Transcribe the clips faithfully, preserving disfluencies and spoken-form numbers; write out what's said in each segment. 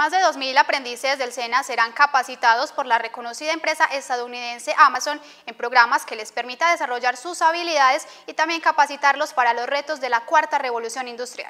Más de dos mil aprendices del SENA serán capacitados por la reconocida empresa estadounidense Amazon en programas que les permita desarrollar sus habilidades y también capacitarlos para los retos de la cuarta revolución industrial.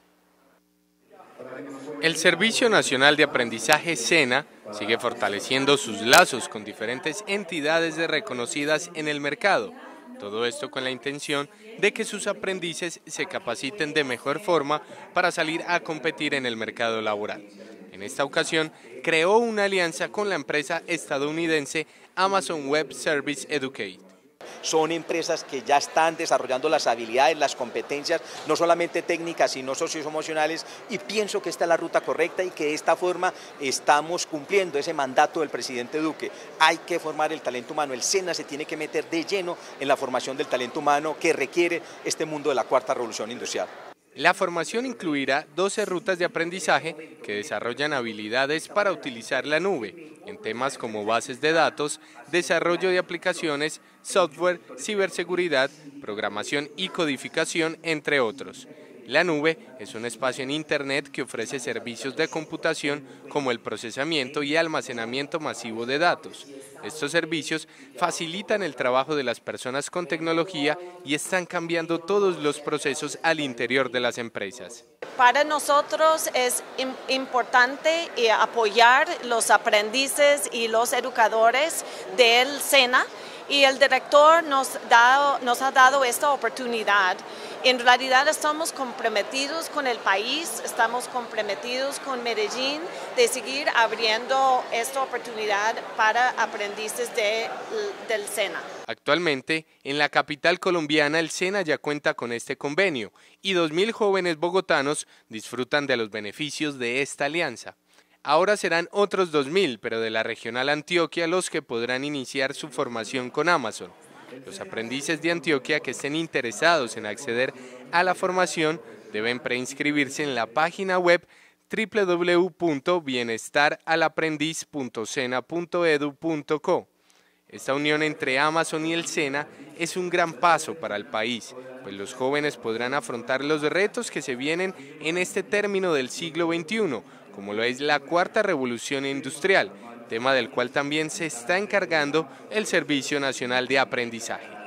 El Servicio Nacional de Aprendizaje SENA sigue fortaleciendo sus lazos con diferentes entidades reconocidas en el mercado. Todo esto con la intención de que sus aprendices se capaciten de mejor forma para salir a competir en el mercado laboral. En esta ocasión, creó una alianza con la empresa estadounidense Amazon Web Services Educate. Son empresas que ya están desarrollando las habilidades, las competencias, no solamente técnicas, sino socioemocionales, y pienso que esta es la ruta correcta y que de esta forma estamos cumpliendo ese mandato del presidente Duque. Hay que formar el talento humano, el SENA se tiene que meter de lleno en la formación del talento humano que requiere este mundo de la cuarta revolución industrial. La formación incluirá doce rutas de aprendizaje que desarrollan habilidades para utilizar la nube en temas como bases de datos, desarrollo de aplicaciones, software, ciberseguridad, programación y codificación, entre otros. La nube es un espacio en Internet que ofrece servicios de computación como el procesamiento y almacenamiento masivo de datos. Estos servicios facilitan el trabajo de las personas con tecnología y están cambiando todos los procesos al interior de las empresas. Para nosotros es importante apoyar los aprendices y los educadores del SENA, y el director nos, da, nos ha dado esta oportunidad. En realidad estamos comprometidos con el país, estamos comprometidos con Medellín de seguir abriendo esta oportunidad para aprendices de, del SENA. Actualmente, en la capital colombiana, el SENA ya cuenta con este convenio y dos mil jóvenes bogotanos disfrutan de los beneficios de esta alianza. Ahora serán otros dos mil, pero de la regional Antioquia, los que podrán iniciar su formación con Amazon. Los aprendices de Antioquia que estén interesados en acceder a la formación deben preinscribirse en la página web doble u doble u doble u punto bienestar al aprendiz punto sena punto edu punto co. Esta unión entre Amazon y el SENA es un gran paso para el país, pues los jóvenes podrán afrontar los retos que se vienen en este término del siglo veintiuno, como lo es la cuarta revolución industrial, tema del cual también se está encargando el Servicio Nacional de Aprendizaje.